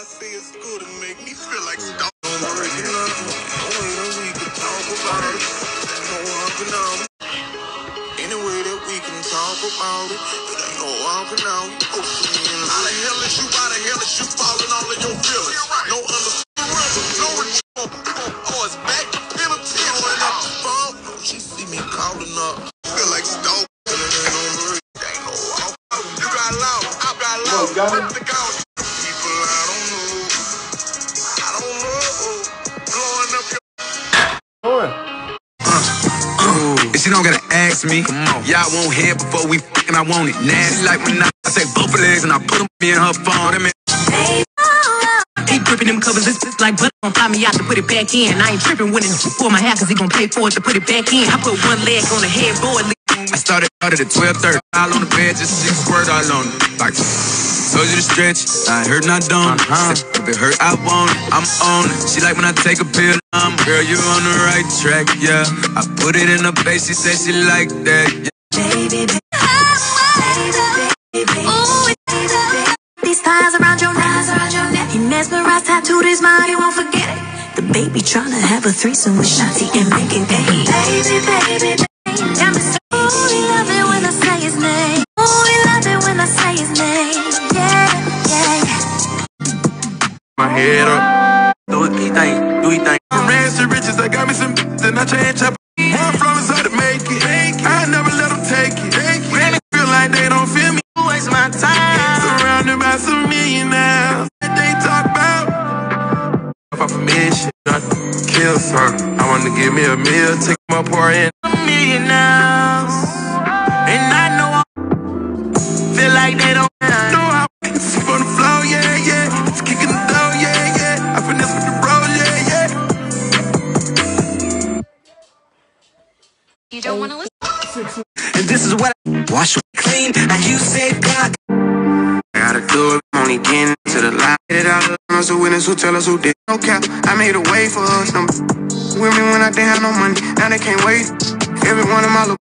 say it's good to make me feel like stop. We can talk about it. Any way that we can talk about it. It ain't no walking out. How the hell is you? Why the hell is you falling all in your feelings? No understanding. Oh, it's back to penalty. Going up the phone. She see me calling up. Feel like stop. Ain't no walk. You got loud. I got loud. Put the couch. People I don't know. Blowing up your. And she don't gotta ask me. Y'all won't hear before we fucking. I want it nasty like when I take both her legs and I put them in her phone. Keep gripping them covers, it's just like butter. Gon' fly me out to put it back in. I ain't tripping when it's for my hair, cause he gon' pay for it to put it back in. I put one leg on the headboard. I started at 12:30. All on the bed, just 6 words all on it. Like, told you to stretch, I ain't hurt, not done. If it hurt, I want it, I'm on it. She like when I take a pill, girl, you on the right track, yeah. I put it in her face, she said she like that, yeah. Baby, ooh, these thighs around your neck, he mesmerized, tattooed his mind, he won't forget it. The baby tryna have a threesome with Shanti and make it baby. Baby, got me so. Ooh, he love it when I say his name. Ooh, he love it when I say his name. Yeah. My head up, do it, he think. From rags to riches, I got me some and I change up. One from is hard to make it. I never let them take it. When they feel like they don't feel me, waste my time. Surrounded by some millionaires that they talk about. If I'm a mission, I kill something. I want to give me a meal, take my part in a million now. And I know I feel like they don't know how to sleep on the floor, yeah. It's kicking the door, yeah. I finesse with the bro, yeah. You don't want to listen? And this is what I wash clean, like you said, God. I gotta do it, I'm only getting to the light. It out of the witness who tell us who did. No cap, I made a way for us. Women when I didn't have no money, now they can't wait. Every one of my little